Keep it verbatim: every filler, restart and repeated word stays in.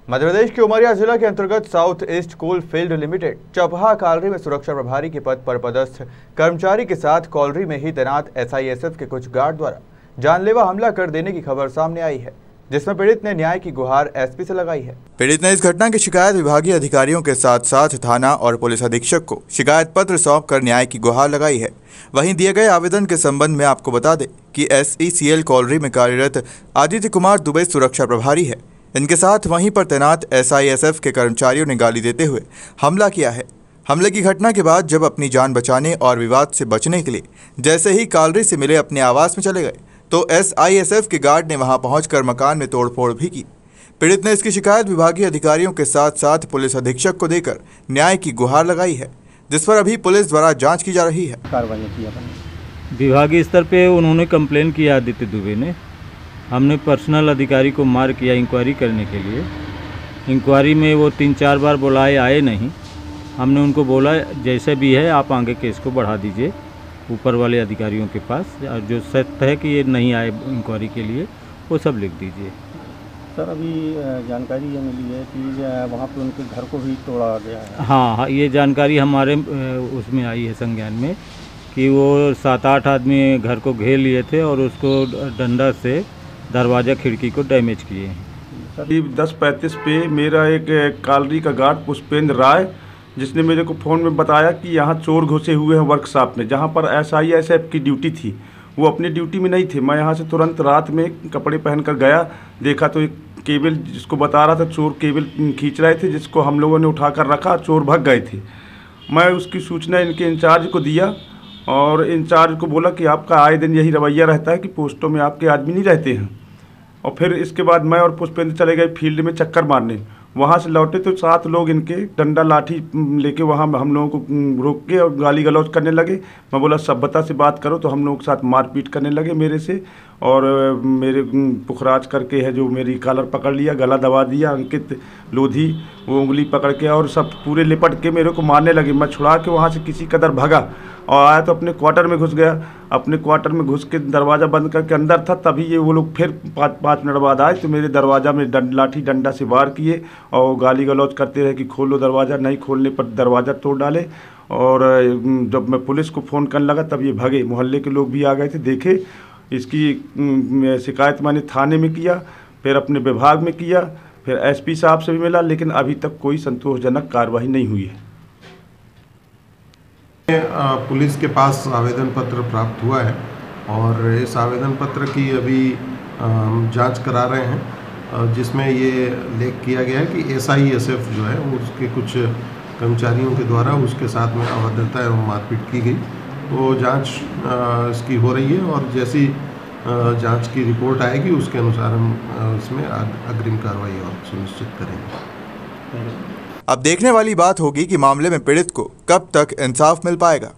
मध्य प्रदेश के उमरिया जिला के अंतर्गत south east coal field limited Chapaha colliery में सुरक्षा प्रभारी के पद पर पदस्थ कर्मचारी के साथ कॉलरी में ही तैनात एस आई एस एफ के कुछ गार्ड द्वारा जानलेवा हमला कर देने की खबर सामने आई है, जिसमें पीड़ित ने न्याय की गुहार एस पी से लगाई है। पीड़ित ने इस घटना की शिकायत विभागीय अधिकारियों के साथ साथ थाना और पुलिस अधीक्षक को शिकायत पत्र सौंप कर न्याय की गुहार लगाई है। वहीं दिए गए आवेदन के संबंध में आपको बता दें कि S E C L colliery में कार्यरत आदित्य कुमार दुबे सुरक्षा प्रभारी है। इनके साथ वहीं पर तैनात एस आई एस एफ के कर्मचारियों ने गाली देते हुए हमला किया है। हमले की घटना के बाद जब अपनी जान बचाने और विवाद से बचने के लिए जैसे ही कॉलरी से मिले अपने आवास में चले गए तो एस आई एस एफ के गार्ड ने वहां पहुंचकर मकान में तोड़फोड़ भी की। पीड़ित ने इसकी शिकायत विभागीय अधिकारियों के साथ साथ पुलिस अधीक्षक को देकर न्याय की गुहार लगाई है, जिस पर अभी पुलिस द्वारा जांच की जा रही है। कार्रवाई की है विभागीय स्तर पे उन्होंने कंप्लेन किया आदित्य दुबे ने। हमने पर्सनल अधिकारी को मार किया इंक्वायरी करने के लिए। इंक्वायरी में वो तीन चार बार बुलाए, आए नहीं। हमने उनको बोला जैसे भी है आप आगे केस को बढ़ा दीजिए ऊपर वाले अधिकारियों के पास, और जो सत्य है कि ये नहीं आए इंक्वायरी के लिए वो सब लिख दीजिए। सर अभी जानकारी ये मिली है कि वहाँ पे उनके घर को भी तोड़ा गया है। हाँ हाँ ये जानकारी हमारे उसमें आई है संज्ञान में कि वो सात आठ आदमी घर को घेर लिए थे और उसको डंडा से दरवाज़ा खिड़की को डैमेज किए हैं। करीब दस पैंतीस पे मेरा एक कॉलरी का गार्ड पुष्पेंद्र राय, जिसने मेरे को फ़ोन में बताया कि यहाँ चोर घुसे हुए हैं वर्कशॉप में, जहाँ पर एस आई एस एफ की ड्यूटी थी। वो अपनी ड्यूटी में नहीं थे। मैं यहाँ से तुरंत रात में कपड़े पहन कर गया, देखा तो एक केबल जिसको बता रहा था चोर केबल खींच रहे थे, जिसको हम लोगों ने उठा कर रखा, चोर भाग गए थे। मैं उसकी सूचना इनके इंचार्ज को दिया और इंचार्ज को बोला कि आपका आए दिन यही रवैया रहता है कि पोस्टों में आपके आदमी नहीं रहते हैं। और फिर इसके बाद मैं और पुष्पेंद्र चले गए फील्ड में चक्कर मारने। वहाँ से लौटे तो सात लोग इनके डंडा लाठी लेके वहाँ हम लोगों को रोक के और गाली गलौज करने लगे। मैं बोला सभ्यता से बात करो, तो हम लोगों के साथ मारपीट करने लगे मेरे से, और मेरे पुखराज करके है जो मेरी कॉलर पकड़ लिया, गला दबा दिया। अंकित लोधी वो उंगली पकड़ के और सब पूरे लिपट के मेरे को मारने लगे। मैं छुड़ा के वहाँ से किसी कदर भागा और आया तो अपने क्वार्टर में घुस गया। अपने क्वार्टर में घुस के दरवाज़ा बंद करके अंदर था, तभी ये वो लोग फिर पाँच पाँच मिनट बाद आए तो मेरे दरवाज़ा में डंड लाठी डंडा से वार किए और गाली गलौज करते रहे कि खोलो दरवाज़ा। नहीं खोलने पर दरवाज़ा तोड़ डाले। और जब मैं पुलिस को फ़ोन करने लगा तब ये भागे। मोहल्ले के लोग भी आ गए थे, देखे। इसकी शिकायत मैंने थाने में किया, फिर अपने विभाग में किया, फिर एस पी साहब से भी मिला, लेकिन अभी तक कोई संतोषजनक कार्रवाई नहीं हुई है। पुलिस के पास आवेदन पत्र प्राप्त हुआ है और इस आवेदन पत्र की अभी जांच करा रहे हैं, जिसमें ये लेख किया गया है कि एस आई एस एफ जो है उसके कुछ कर्मचारियों के द्वारा उसके साथ में अभद्रता एवं मारपीट की गई। तो जांच इसकी हो रही है और जैसी जांच की रिपोर्ट आएगी उसके अनुसार हम इसमें अग्रिम कार्रवाई और सुनिश्चित करेंगे। अब देखने वाली बात होगी कि मामले में पीड़ित को कब तक इंसाफ मिल पाएगा।